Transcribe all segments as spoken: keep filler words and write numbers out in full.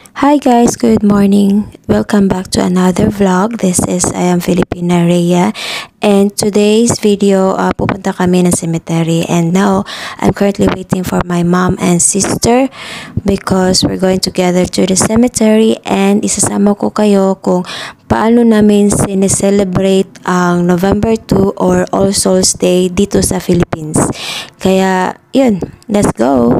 Hi guys, good morning. Welcome back to another vlog. This is I am Filipina Rhea, and today's video uh, pupunta kami ng cemetery, and now I'm currently waiting for my mom and sister because we're going together to the cemetery, and isasama ko kayo kung paano namin sineselebrate ang November second or All Souls Day dito sa Philippines. Kaya yun, let's go!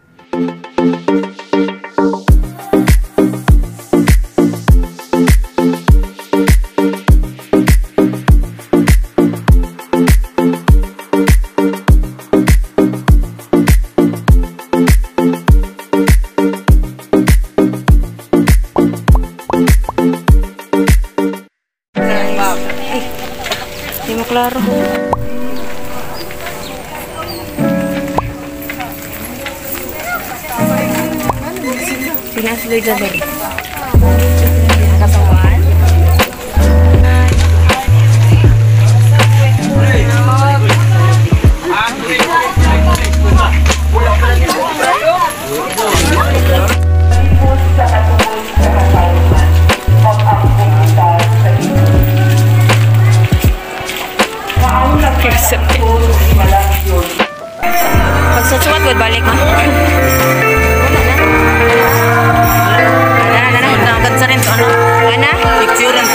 Hindi mo klaro. Pinasuloy dyan rin. Katawan. Pagsusuat ko, balik mo. Wala na. Wala na. Nagkagad sa rin to. Ano? Wala na? Picture rin to.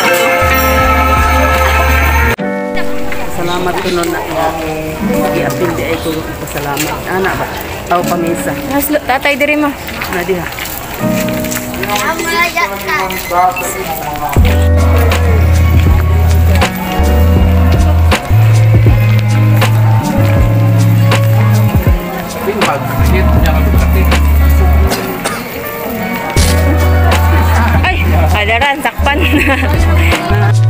Salamat ko nun na i-apil di ay ko pasalamat. Anak ba? Tao pamisa. Tatay diri mo. Nadiha. Amalaya ka. Ay, adaran, sakpan.